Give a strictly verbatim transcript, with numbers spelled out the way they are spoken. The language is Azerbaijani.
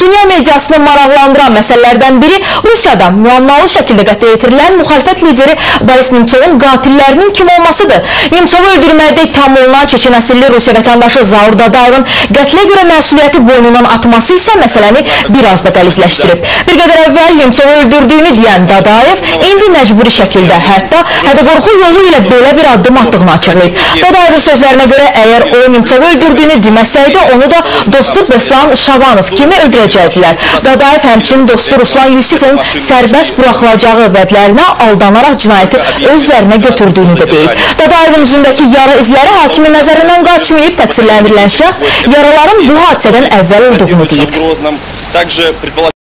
Dünya mediasını maraqlandıran məsələlərdən biri Rusiyada müəmmalı şəkildə qətlə yetirilən müxalifət lideri Boris Nemtsovun qatillərinin kim olmasıdır. Nemtsovu öldürməkdə ittiham olunan Çeçen əsilli Rusiya vətəndaşı Zaur Dadayevin qətlə görə məsuliyyəti boynundan atması isə məsələni biraz da qəlizləşdirib. Bir qədər əvvəl Nemtsovu öldürdüyünü deyən Dadayev indi məcburi şəkildə, hətta hədə-qorxu yolu ilə belə bir addım attığını açıqlayıb. Dadayevin sözlərinə görə əgər o Nemtsovu öldürdüyünü deməsəydi, onu da dostu Beslan Şabanov kimi öldürəcəkdilər. Dadayev həmçinin dostu Ruslan Yusifovun sərbəst buraxılacağı vədlərinə aldanaraq cinayəti öz üzərinə götürdüyünü də deyib. Dadayevin üzündəki yara izləri hakimin nəzərindən qaçmayıb, təqsirləndirilən şəxs yaraların bu hadisədən əvvəl olduğunu deyib.